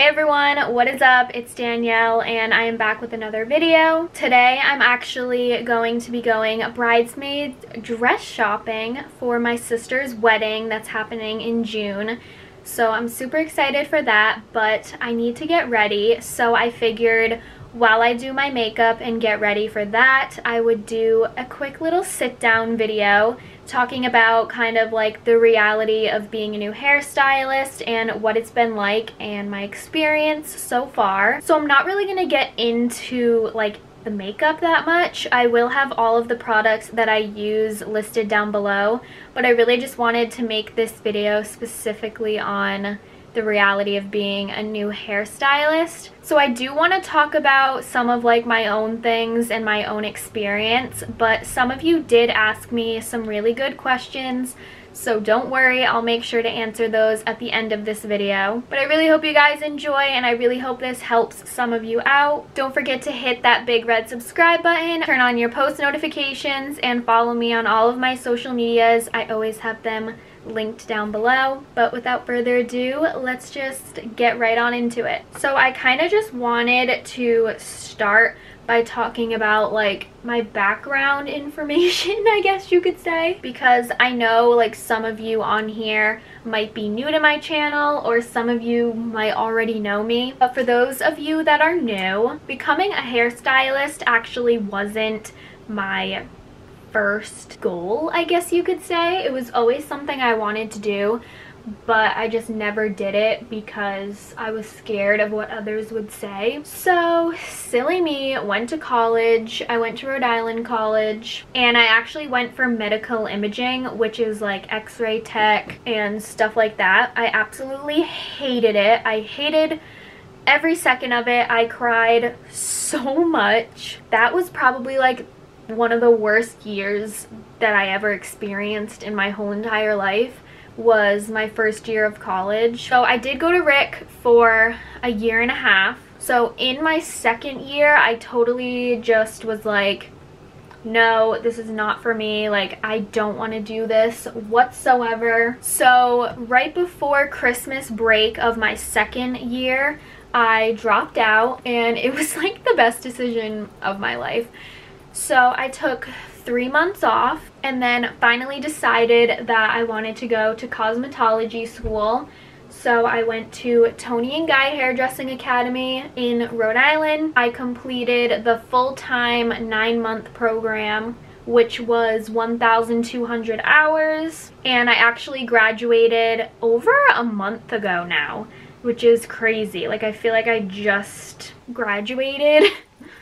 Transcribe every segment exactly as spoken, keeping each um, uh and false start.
everyone, what is up? It's Danielle and I am back with another video. Today I'm actually going to be going bridesmaid dress shopping for my sister's wedding that's happening in June. So I'm super excited for that, but I need to get ready, so I figured while I do my makeup and get ready for that, I would do a quick little sit down video talking about kind of like the reality of being a new hairstylist and what it's been like and my experience so far. So I'm not really going to get into like the makeup that much. I will have all of the products that I use listed down below, but I really just wanted to make this video specifically on the reality of being a new hairstylist. So I do want to talk about some of like my own things and my own experience, but some of you did ask me some really good questions, so don't worry, I'll make sure to answer those at the end of this video. But I really hope you guys enjoy, and I really hope this helps some of you out. Don't forget to hit that big red subscribe button, turn on your post notifications, and follow me on all of my social medias. I always have them linked down below. But without further ado, let's just get right on into it. So I kind of just wanted to start by talking about like my background information, I guess you could say, because I know like some of you on here might be new to my channel or some of you might already know me. But for those of you that are new, becoming a hairstylist actually wasn't my first goal, I guess you could say. It was always something I wanted to do, but I just never did it because I was scared of what others would say. So silly me, went to college. I went to Rhode Island College, and I actually went for medical imaging, which is like x-ray tech and stuff like that. I absolutely hated it. I hated every second of it. I cried so much. That was probably like one of the worst years that I ever experienced in my whole entire life. Was my first year of college. So I did go to R I C for a year and a half. So in my second year, I totally just was like, no, this is not for me. Like, I don't want to do this whatsoever. So right before Christmas break of my second year, I dropped out, and it was like the best decision of my life. So I took three months off and then finally decided that I wanted to go to cosmetology school. So I went to Toni and Guy Hairdressing Academy in Rhode Island. I completed the full-time nine-month program, which was one thousand two hundred hours, and I actually graduated over a month ago now, which is crazy. Like, I feel like I just graduated.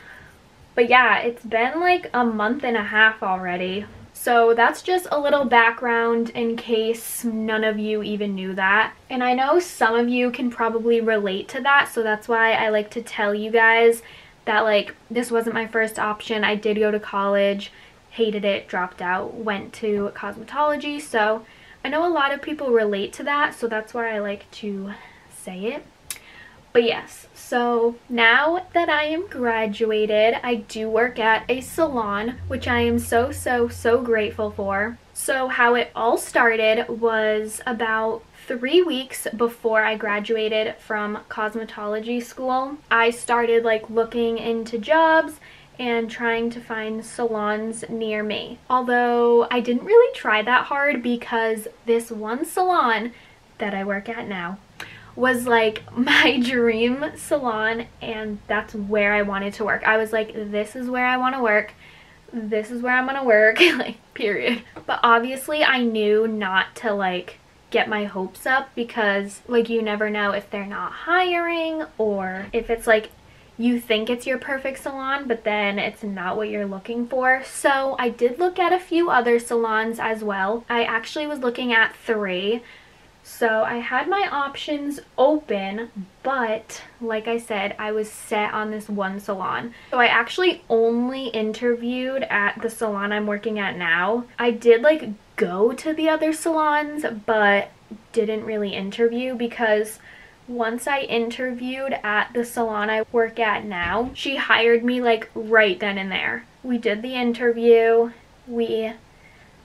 But yeah, it's been like a month and a half already. So that's just a little background in case none of you even knew that. And I know some of you can probably relate to that, so that's why I like to tell you guys that like this wasn't my first option. I did go to college, hated it, dropped out, went to cosmetology. So I know a lot of people relate to that, so that's why I like to say it. But yes, so now that I am graduated, I do work at a salon, which I am so, so, so grateful for. So how it all started was about three weeks before I graduated from cosmetology school. I started like looking into jobs and trying to find salons near me. Although I didn't really try that hard because this one salon that I work at now was like my dream salon, and that's where I wanted to work. I was like, this is where I want to work. This is where I'm gonna work, like, period. But obviously I knew not to like get my hopes up because like you never know if they're not hiring or if it's like you think it's your perfect salon but then it's not what you're looking for. So I did look at a few other salons as well. I actually was looking at three. So I had my options open, but like I said, I was set on this one salon. So I actually only interviewed at the salon I'm working at now. I did like go to the other salons, but didn't really interview because once I interviewed at the salon I work at now, she hired me like right then and there. We did the interview, we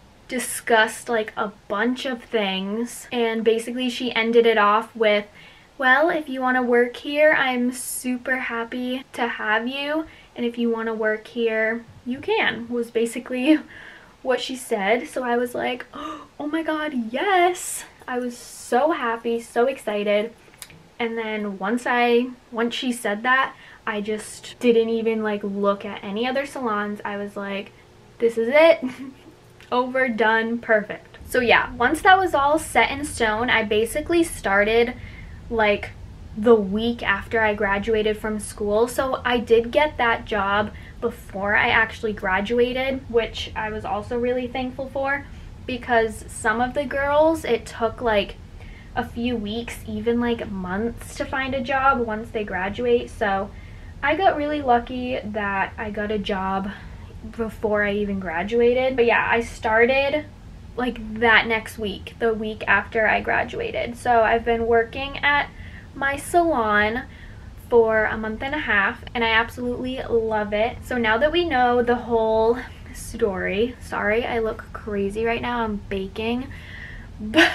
discussed like a bunch of things, and basically she ended it off with well, if you want to work here, I'm super happy to have you. And if you want to work here, you can, was basically what she said. So I was like, oh my god, yes. I was so happy, so excited. And then once I, once she said that, I just didn't even like look at any other salons. I was like, this is it. Over, done, perfect. So yeah, once that was all set in stone, I basically started like the week after I graduated from school. So I did get that job before I actually graduated, which I was also really thankful for, because some of the girls, it took like a few weeks, even like months to find a job once they graduate. So I got really lucky that I got a job before I even graduated. But yeah, I started like that next week, the week after I graduated. So I've been working at my salon for a month and a half and I absolutely love it. So now that we know the whole story, sorry I look crazy right now, I'm baking, but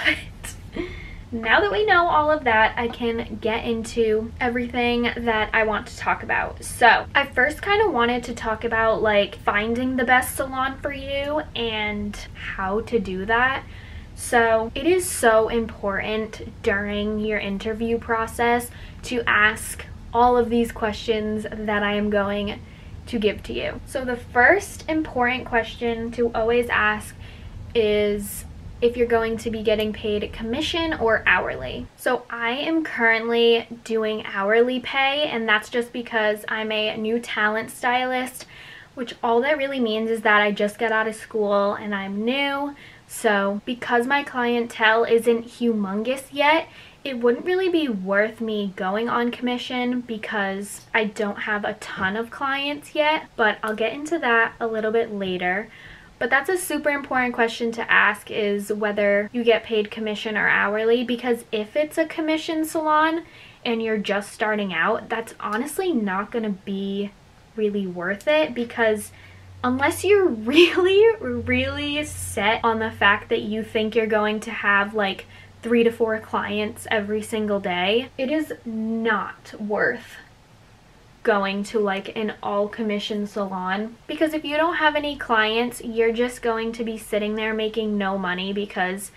now that we know all of that, I can get into everything that I want to talk about. So I first kind of wanted to talk about like finding the best salon for you and how to do that. So it is so important during your interview process to ask all of these questions that I am going to give to you. So the first important question to always ask is if you're going to be getting paid commission or hourly. So I am currently doing hourly pay, and that's just because I'm a new talent stylist, which all that really means is that I just got out of school and I'm new. So because my clientele isn't humongous yet, it wouldn't really be worth me going on commission because I don't have a ton of clients yet, but I'll get into that a little bit later. But that's a super important question to ask, is whether you get paid commission or hourly, because if it's a commission salon and you're just starting out, that's honestly not going to be really worth it, because unless you're really, really set on the fact that you think you're going to have like three to four clients every single day, it is not worth going to like an all commission salon, because if you don't have any clients, you're just going to be sitting there making no money, because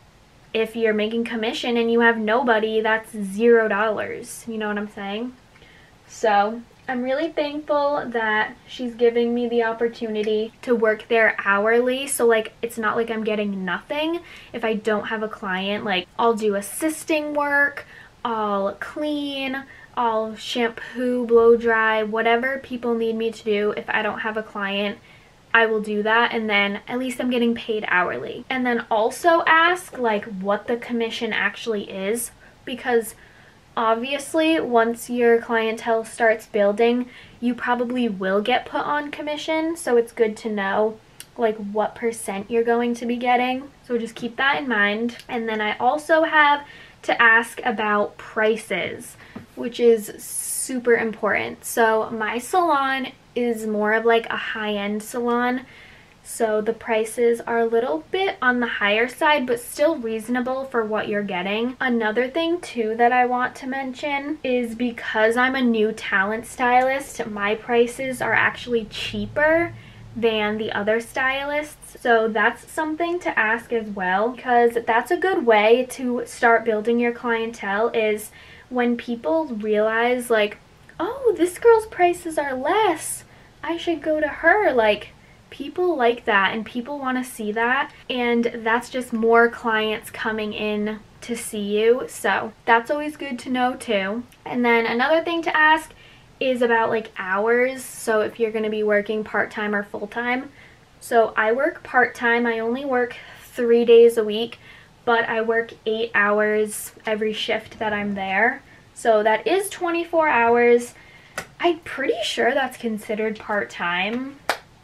if you're making commission and you have nobody, that's zero dollars. You know what I'm saying? So I'm really thankful that she's giving me the opportunity to work there hourly. So like, it's not like I'm getting nothing if I don't have a client. Like, I'll do assisting work, I'll clean, I'll shampoo, blow dry, whatever people need me to do. If I don't have a client, I will do that, and then at least I'm getting paid hourly. And then also ask like what the commission actually is, because obviously once your clientele starts building, you probably will get put on commission. So it's good to know like what percent you're going to be getting. So just keep that in mind. And then I also have to ask about prices, which is super important. So my salon is more of like a high-end salon, so the prices are a little bit on the higher side, but still reasonable for what you're getting. Another thing too that I want to mention is, because I'm a new talent stylist, my prices are actually cheaper than the other stylists. So that's something to ask as well, because that's a good way to start building your clientele, is when people realize like, oh, this girl's prices are less, I should go to her. Like, people like that and people want to see that, and that's just more clients coming in to see you. So that's always good to know too. And then another thing to ask is about like hours. So if you're going to be working part-time or full-time. So I work part-time. I only work three days a week, but I work eight hours every shift that I'm there. So that is twenty-four hours. I'm pretty sure that's considered part-time,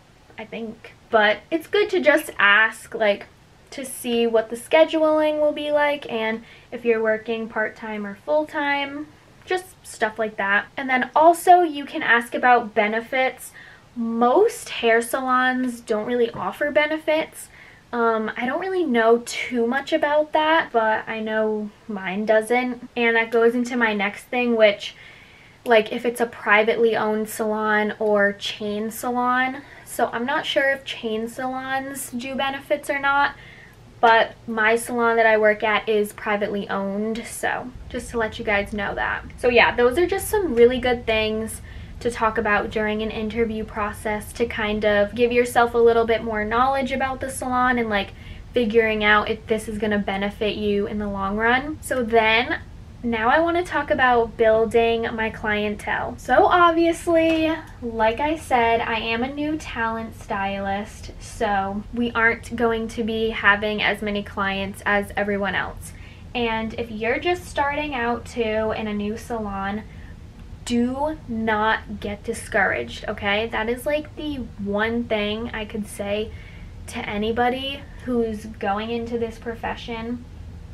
I think. But it's good to just ask, like, to see what the scheduling will be like, and if you're working part-time or full-time, just stuff like that. And then also you can ask about benefits. Most hair salons don't really offer benefits, Um, I don't really know too much about that, but I know mine doesn't. And that goes into my next thing, which, like, if it's a privately owned salon or chain salon. So I'm not sure if chain salons do benefits or not, but my salon that I work at is privately owned, so just to let you guys know that. So yeah, those are just some really good things to talk about during an interview process to kind of give yourself a little bit more knowledge about the salon and like figuring out if this is going to benefit you in the long run. So then now I want to talk about building my clientele. So obviously, like I said, I am a new talent stylist, so we aren't going to be having as many clients as everyone else. And if you're just starting out too in a new salon, do not get discouraged, okay? That is like the one thing I could say to anybody who's going into this profession,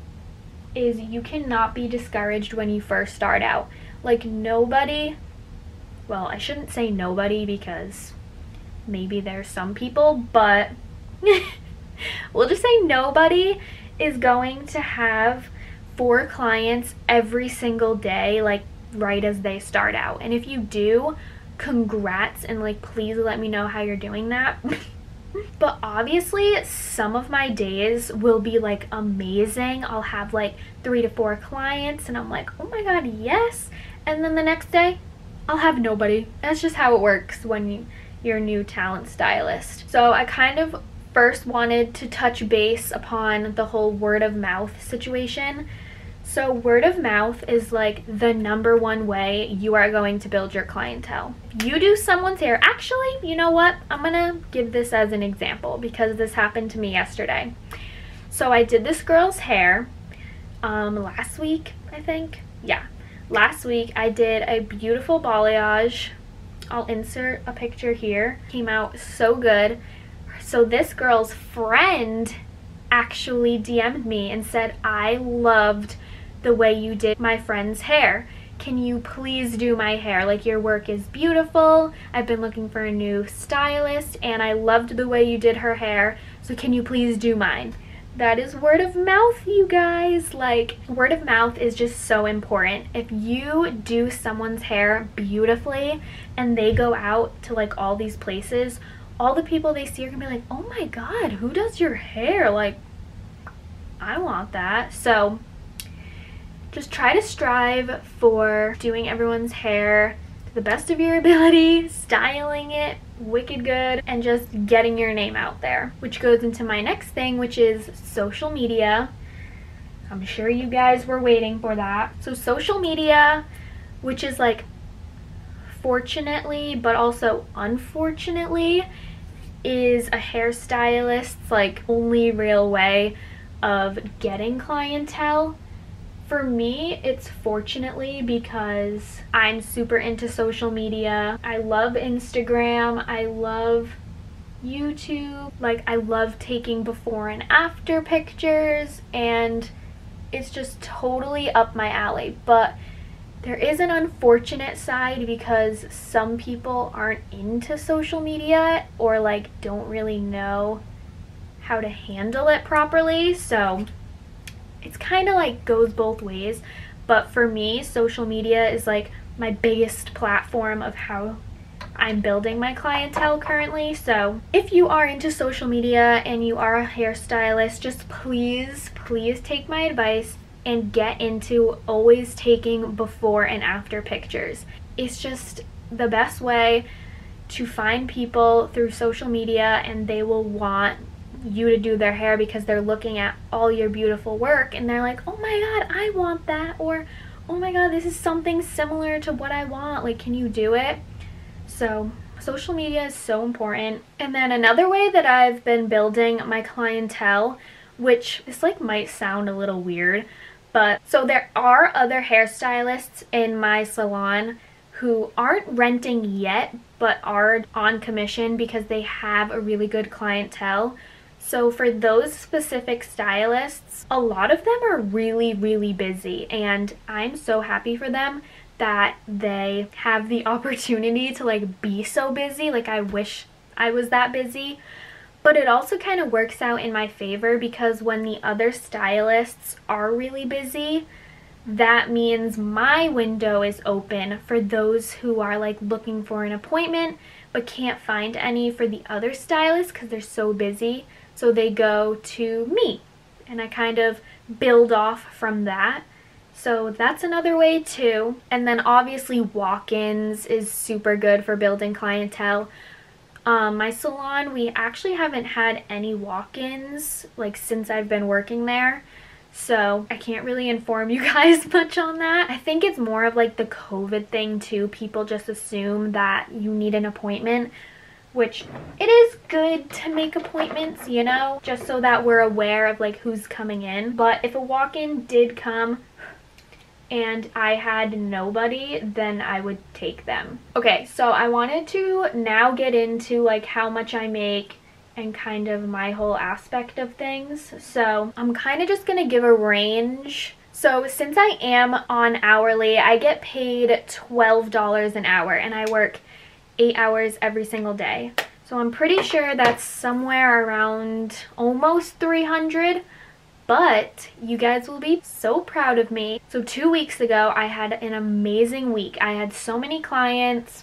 is you cannot be discouraged when you first start out. Like nobody, well, I shouldn't say nobody because maybe there's some people, but we'll just say nobody is going to have four clients every single day, like right as they start out. And if you do, congrats, and like please let me know how you're doing that. But obviously some of my days will be like amazing. I'll have like three to four clients and I'm like, oh my god, yes. And then the next day I'll have nobody. That's just how it works when you, you're a new talent stylist. So I kind of first wanted to touch base upon the whole word of mouth situation. So word of mouth is like the number one way you are going to build your clientele. If you do someone's hair, actually, you know what? I'm gonna give this as an example because this happened to me yesterday. So I did this girl's hair um, last week, I think. Yeah, last week I did a beautiful balayage. I'll insert a picture here. Came out so good. So this girl's friend actually D M'd me and said, I loved the way you did my friend's hair. Can you please do my hair? Like, your work is beautiful. I've been looking for a new stylist and I loved the way you did her hair. So can you please do mine? That is word of mouth, you guys. Like, word of mouth is just so important. If you do someone's hair beautifully and they go out to like all these places, all the people they see are gonna be like, oh my god, who does your hair? Like, I want that. So just try to strive for doing everyone's hair to the best of your ability, styling it wicked good, and just getting your name out there. Which goes into my next thing, which is social media. I'm sure you guys were waiting for that. So social media, which is like fortunately but also unfortunately is a hairstylist's like only real way of getting clientele. For me, it's fortunately because I'm super into social media. I love Instagram. I love YouTube. Like, I love taking before and after pictures, and it's just totally up my alley. But there is an unfortunate side because some people aren't into social media or like don't really know how to handle it properly. So it's kind of like goes both ways. But for me, social media is like my biggest platform of how I'm building my clientele currently. So if you are into social media and you are a hairstylist, just please, please take my advice and get into always taking before and after pictures. It's just the best way to find people through social media, and they will want you to do their hair because they're looking at all your beautiful work and they're like, oh my god, I want that, or oh my god, this is something similar to what I want, like, can you do it? So social media is so important. And then another way that I've been building my clientele, which this like might sound a little weird, but so there are other hairstylists in my salon who aren't renting yet but are on commission because they have a really good clientele. So for those specific stylists, a lot of them are really, really busy, and I'm so happy for them that they have the opportunity to like be so busy. Like, I wish I was that busy. But it also kind of works out in my favor because when the other stylists are really busy, that means my window is open for those who are like looking for an appointment but can't find any for the other stylists because they're so busy. So they go to me and I kind of build off from that. So that's another way too. And then obviously walk-ins is super good for building clientele. Um, my salon, we actually haven't had any walk-ins like since I've been working there. So I can't really inform you guys much on that. I think it's more of like the COVID thing too. People just assume that you need an appointment, which it is good to make appointments, you know, just so that we're aware of like who's coming in. But if a walk-in did come and I had nobody, then I would take them. Okay, so I wanted to now get into like how much I make and kind of my whole aspect of things. So I'm kind of just gonna give a range. So since I am on hourly, I get paid twelve dollars an hour and I work eight hours every single day. So I'm pretty sure that's somewhere around almost three hundred. But you guys will be so proud of me. So two weeks ago, I had an amazing week. I had so many clients.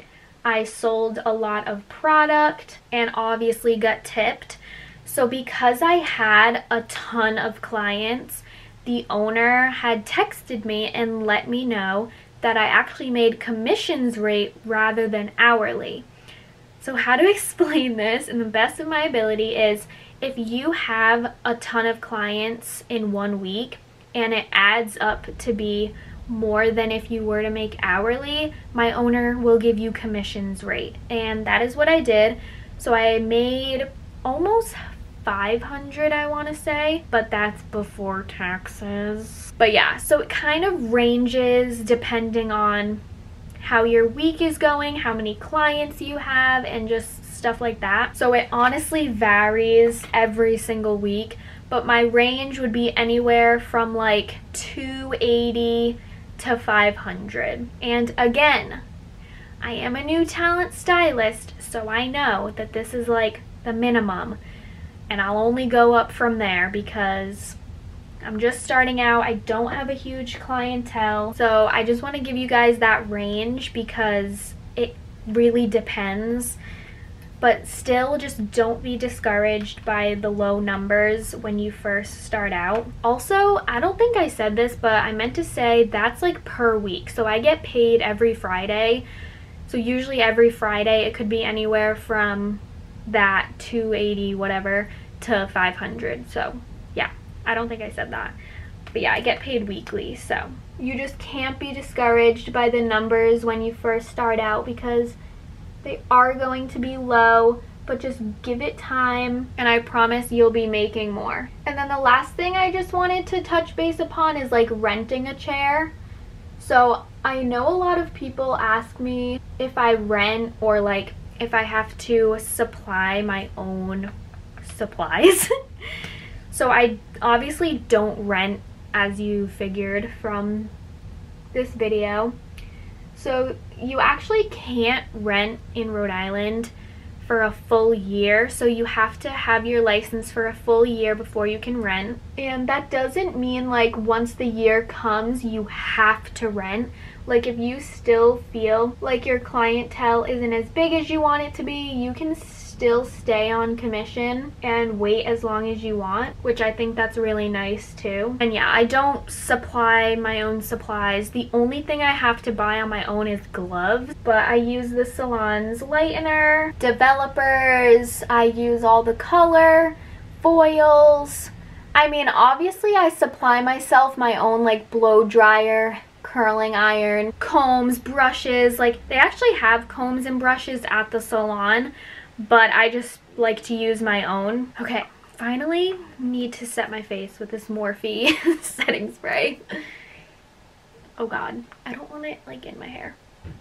I sold a lot of product and obviously got tipped. So because I had a ton of clients, the owner had texted me and let me know that I actually made commissions rate rather than hourly. So how to explain this in the best of my ability is, if you have a ton of clients in one week and it adds up to be more than if you were to make hourly, my owner will give you commissions rate. And that is what I did. So I made almost five hundred, I want to say, but that's before taxes. But yeah, so it kind of ranges depending on how your week is going, how many clients you have, and just stuff like that. So it honestly varies every single week, but my range would be anywhere from like two eighty to five hundred. And again, I am a new talent stylist, so I know that this is like the minimum, and I'll only go up from there because I'm just starting out. I don't have a huge clientele, so I just want to give you guys that range because it really depends. But still, just don't be discouraged by the low numbers when you first start out. Also, I don't think I said this, but I meant to say that's like per week. So I get paid every Friday. So usually every Friday it could be anywhere from that two eighty whatever to five hundred. So yeah, I don't think I said that. But yeah, I get paid weekly. So you just can't be discouraged by the numbers when you first start out because they are going to be low, but just give it time and I promise you'll be making more. And then the last thing I just wanted to touch base upon is like renting a chair. So I know a lot of people ask me if I rent or like if I have to supply my own supplies. So I obviously don't rent, as you figured from this video. So you actually can't rent in Rhode Island for a full year. So you have to have your license for a full year before you can rent. And that doesn't mean like once the year comes, you have to rent. Like if you still feel like your clientele isn't as big as you want it to be, you can still stay on commission and wait as long as you want, which I think that's really nice too. And yeah, I don't supply my own supplies. The only thing I have to buy on my own is gloves, but I use the salon's lightener, developers, I use all the color, foils. I mean, obviously I supply myself my own like blow dryer, curling iron, combs, brushes. Like they actually have combs and brushes at the salon, but I just like to use my own. Okay, finally need to set my face with this Morphe setting spray. Oh god, I don't want it like in my hair.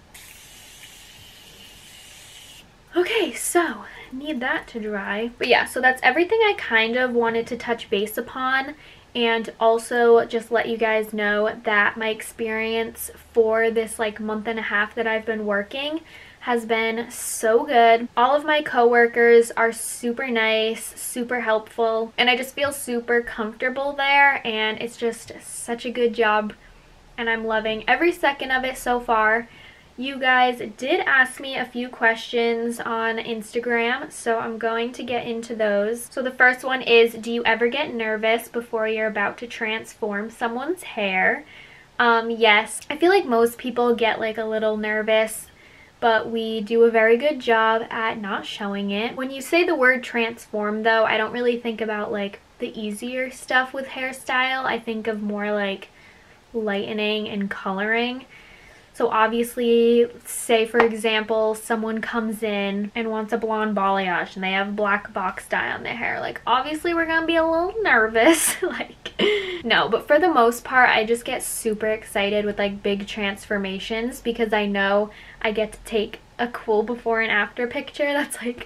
Okay, so need that to dry. But yeah, so that's everything I kind of wanted to touch base upon. And also just let you guys know that my experience for this like month and a half that I've been working has been so good. All of my coworkers are super nice, super helpful, and I just feel super comfortable there, and it's just such a good job and I'm loving every second of it so far. You guys did ask me a few questions on Instagram, so I'm going to get into those. So the first one is, do you ever get nervous before you're about to transform someone's hair? Um, yes. I feel like most people get like a little nervous, but we do a very good job at not showing it. When you say the word transform though, I don't really think about like the easier stuff with hairstyle. I think of more like lightening and coloring. So obviously, say for example, someone comes in and wants a blonde balayage and they have black box dye on their hair. Like, obviously we're gonna be a little nervous. Like, no, but for the most part, I just get super excited with like big transformations because I know I get to take a cool before and after picture. That's like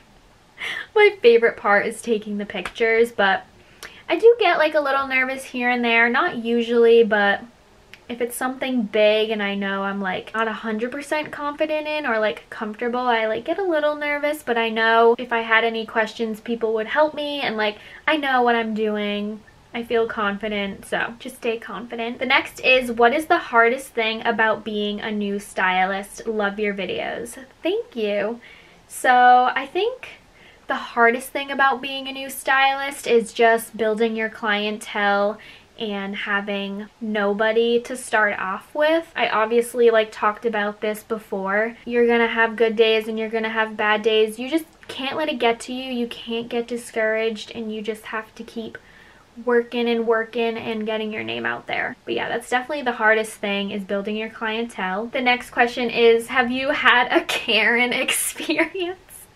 my favorite part, is taking the pictures. But I do get like a little nervous here and there, not usually, but if it's something big and I know I'm like not one hundred percent confident in or like comfortable, I like get a little nervous, but I know if I had any questions, people would help me, and like I know what I'm doing. I feel confident, so just stay confident. The next is, what is the hardest thing about being a new stylist? Love your videos. Thank you. So I think the hardest thing about being a new stylist is just building your clientele and having nobody to start off with. I obviously like talked about this before. You're gonna have good days and you're gonna have bad days. You just can't let it get to you. You can't get discouraged, and you just have to keep working and working and getting your name out there. But yeah, that's definitely the hardest thing, is building your clientele. The next question is, have you had a Karen experience?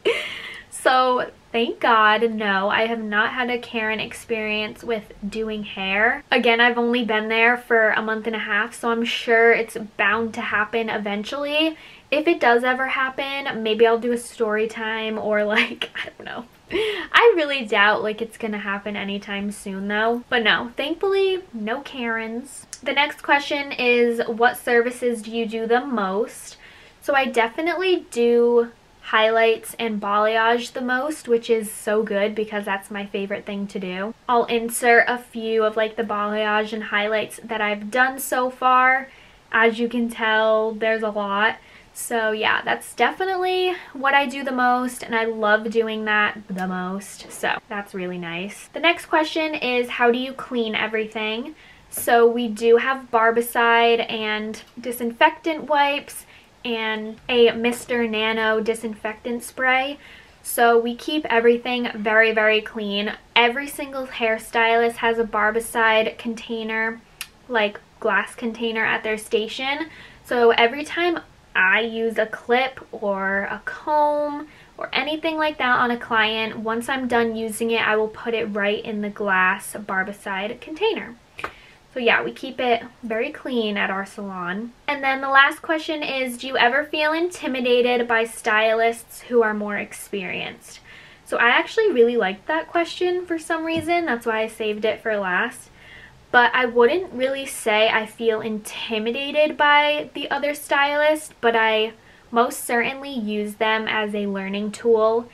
So thank God, no, I have not had a Karen experience with doing hair. Again, I've only been there for a month and a half, so I'm sure it's bound to happen eventually. If it does ever happen, maybe I'll do a story time, or like, I don't know. I really doubt like it's gonna happen anytime soon though. But no, thankfully, no Karens. The next question is, what services do you do the most? So I definitely do highlights and balayage the most, which is so good because that's my favorite thing to do. I'll insert a few of like the balayage and highlights that I've done so far. As you can tell, there's a lot. So yeah, that's definitely what I do the most, and I love doing that the most, so that's really nice. The next question is, how do you clean everything? So we do have Barbicide and disinfectant wipes and a Mister Nano disinfectant spray. So we keep everything very, very clean. Every single hairstylist has a Barbicide container, like glass container at their station. So every time I use a clip or a comb or anything like that on a client, once I'm done using it, I will put it right in the glass Barbicide container. So yeah, we keep it very clean at our salon. And then the last question is, do you ever feel intimidated by stylists who are more experienced? So I actually really liked that question for some reason. That's why I saved it for last. But I wouldn't really say I feel intimidated by the other stylists, but I most certainly use them as a learning tool.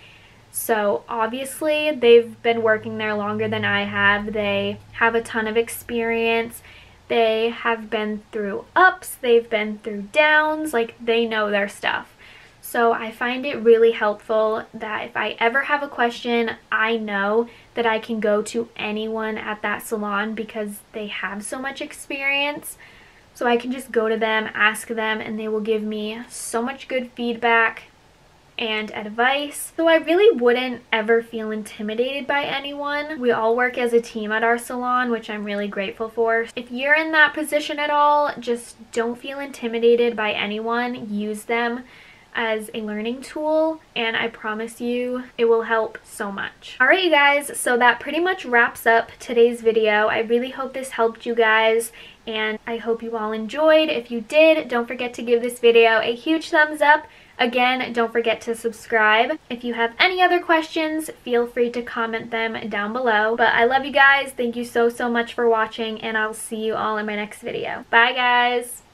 So obviously they've been working there longer than I have. They have a ton of experience. They have been through ups, they've been through downs, like they know their stuff. So I find it really helpful that if I ever have a question, I know that I can go to anyone at that salon because they have so much experience. So I can just go to them, ask them, and they will give me so much good feedback and advice. So I really wouldn't ever feel intimidated by anyone. We all work as a team at our salon, which I'm really grateful for. If you're in that position at all, just don't feel intimidated by anyone. Use them as a learning tool, and I promise you it will help so much. Alright you guys, so that pretty much wraps up today's video. I really hope this helped you guys, and I hope you all enjoyed. If you did, don't forget to give this video a huge thumbs up. Again, don't forget to subscribe. If you have any other questions, feel free to comment them down below. But I love you guys. Thank you so, so much for watching, and I'll see you all in my next video. Bye, guys.